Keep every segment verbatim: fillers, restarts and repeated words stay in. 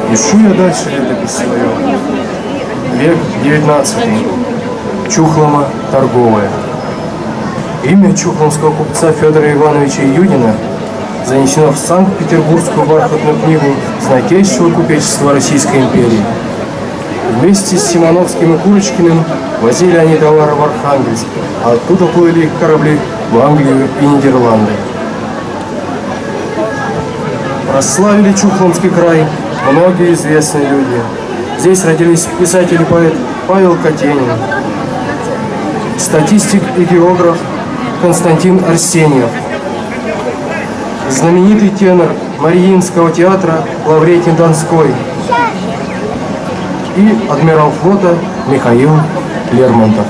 Пишу я дальше летопись свою. Век девятнадцатый. Чухлома торговая. Имя чухломского купца Федора Ивановича Юдина занесено в Санкт-Петербургскую бархатную книгу знатейшего купечества Российской империи. Вместе с Симоновским и Курочкиным возили они товары в Архангельск, а оттуда плыли их корабли в Англию и Нидерланды. Прославили Чухломский край многие известные люди. Здесь родились писатель и поэт Павел Катенин, статистик и географ Константин Арсеньев, знаменитый тенор Мариинского театра Лаврентий Донской и адмирал флота Михаил Лермонтов.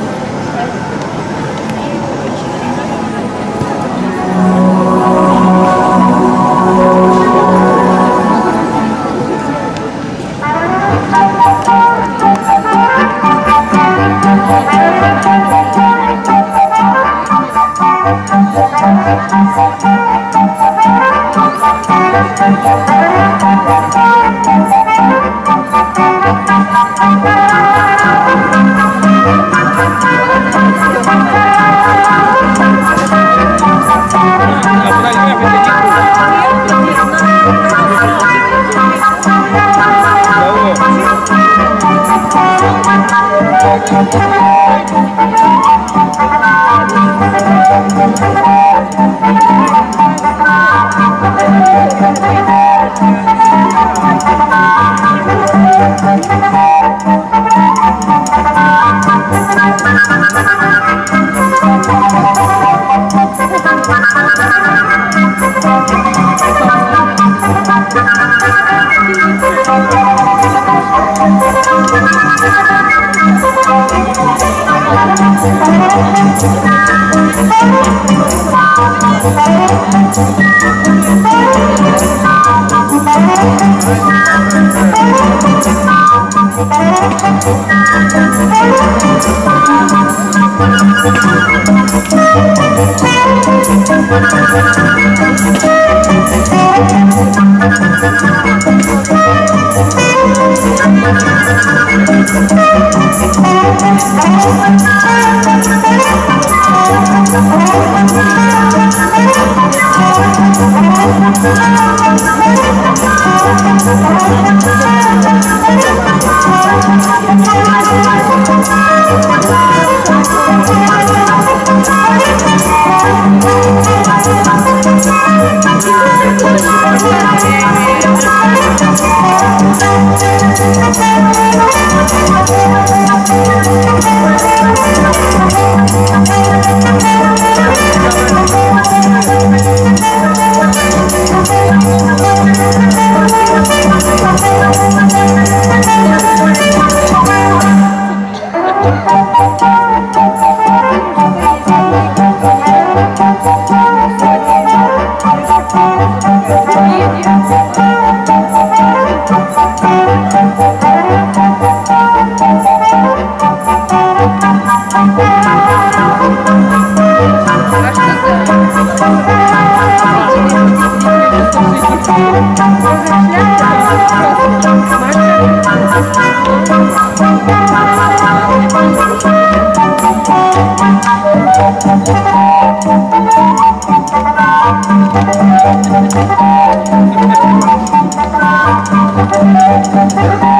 Thank you.